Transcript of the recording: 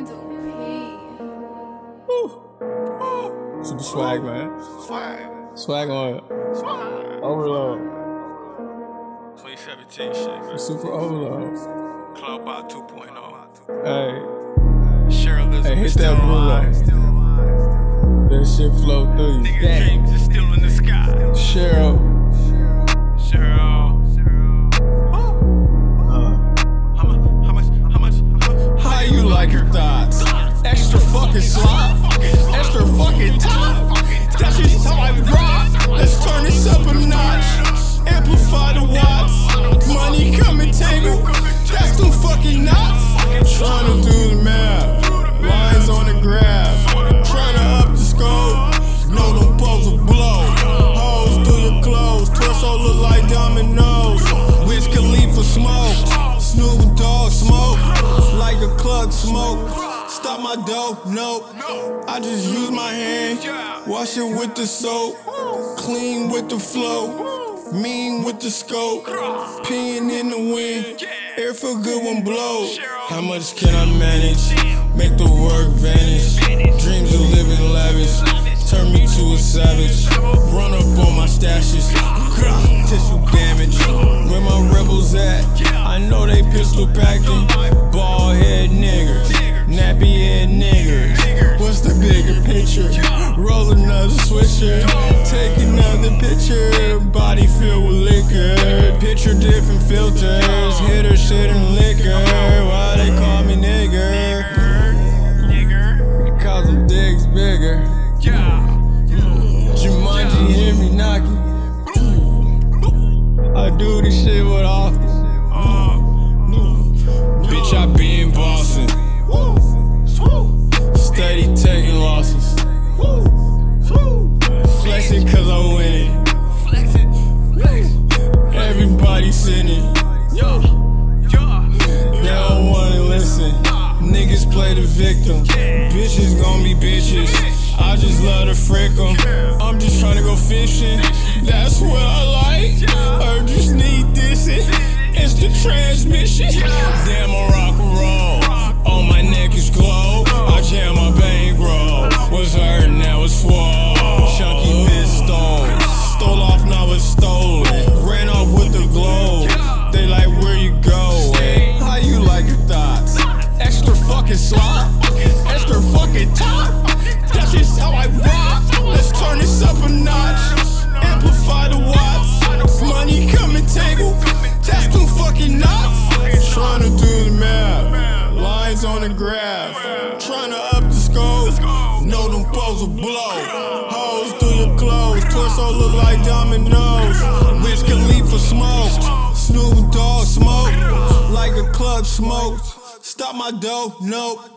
Super swag, man. Swag on it. Overload. 2017 shit, man. Super overload. Club by 2.0. Hey. Hey, hit that blue. That shit flow through you. Nigga dreams is still in the sky. Cheryl. How you like your thoughts? Extra fucking slop. Extra fucking top. That's just how I rock. Let's turn this up a notch. Amplify the watts. Money coming tangle. That's them fucking knots. Trying to do the math. Lines on the graph. Trying to up the scope. No, them poles will blow. Hoes through your clothes. Torso look like dominoes. Wiz Khalifa smoke. Snoop Dogg smoke. Like a club smoke. Stop my dough, no. I just use my hand. Wash it with the soap. Clean with the flow. Mean with the scope. Peeing in the wind. Air feel good when blow. How much can I manage? Make the work vanish. Dreams of living lavish. Turn me to a savage. Run up on my stashes. Tissue damage. Where my rebels at? I know they pistol packing. Bald head niggers. Nappy head niggers. What's the bigger picture? Roll another switcher. Take another picture. Body filled with liquor. Picture different filters. Hitter, shit, and liquor. Why they call me nigger? Cause them dicks bigger. Jumanji hear me knocking. I do this shit with office. Bitch, I be in Boston. Steady taking losses. Flexing cause I'm winning. Everybody sinning. They don't wanna listen. Niggas play the victim. Bitches gon' be bitches. I just love to frick them. I'm just tryna go fishing. That's what I like. Or just need this. It's the transmission. Damn, I rock and roll. On my neck is glow. I jam my bankroll. Was hurt, now it's swole. Chunky pistols. Stole off, now it's stolen. Ran off with the glow. They like, where you go? How you like your thoughts? Extra fucking slop. Extra fucking top. That's just how I rock. Let's turn this up a notch. Amplify the watts. Money coming tangle. That's them fucking knots. Trying to do the math. Lines on the graph. Trying to up the scope. Know them poles will blow. Hoes through your clothes. Torso look like dominoes. Wiz Khalifa smoke. Snoop Dogg smoke. Like a club smoke. Stop my dough, nope.